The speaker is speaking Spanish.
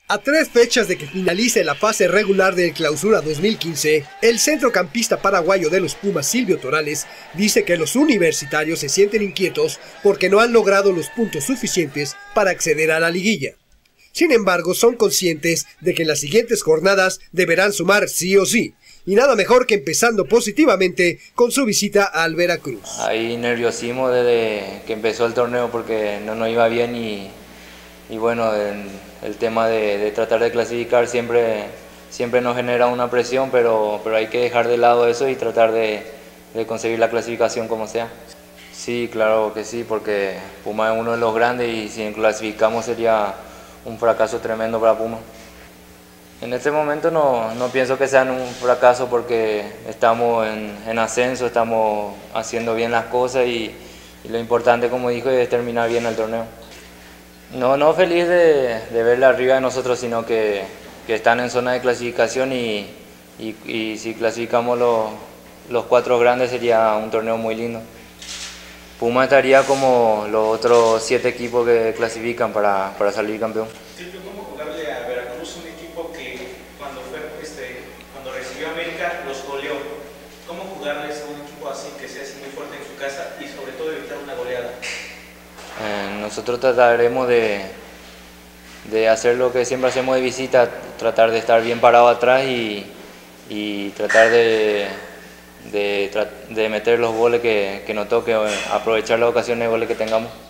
A 3 fechas de que finalice la fase regular del Clausura 2015, el centrocampista paraguayo de los Pumas, Silvio Torales, dice que los universitarios se sienten inquietos porque no han logrado los puntos suficientes para acceder a la liguilla. Sin embargo, son conscientes de que en las siguientes jornadas deberán sumar sí o sí, y nada mejor que empezando positivamente con su visita al Veracruz. Hay nerviosismo desde que empezó el torneo porque no nos iba bien y bueno, el tema de tratar de clasificar siempre nos genera una presión, pero hay que dejar de lado eso y tratar de conseguir la clasificación como sea. Sí, claro que sí, porque Puma es uno de los grandes y si clasificamos sería un fracaso tremendo para Puma. En este momento no pienso que sean un fracaso porque estamos en ascenso, estamos haciendo bien las cosas y lo importante, como dijo, es terminar bien el torneo. No feliz de verla arriba de nosotros, sino que están en zona de clasificación y si clasificamos los 4 grandes sería un torneo muy lindo. Puma estaría como los otros 7 equipos que clasifican para salir campeón. ¿Cómo jugarle a Veracruz, un equipo que cuando recibió a América los goleó? ¿Cómo jugarles a un equipo así que sea así muy fuerte en su casa y sobre todo evitar una goleada? Nosotros trataremos de hacer lo que siempre hacemos de visita, tratar de estar bien parado atrás y tratar de meter los goles que nos toque, aprovechar las ocasiones de goles que tengamos.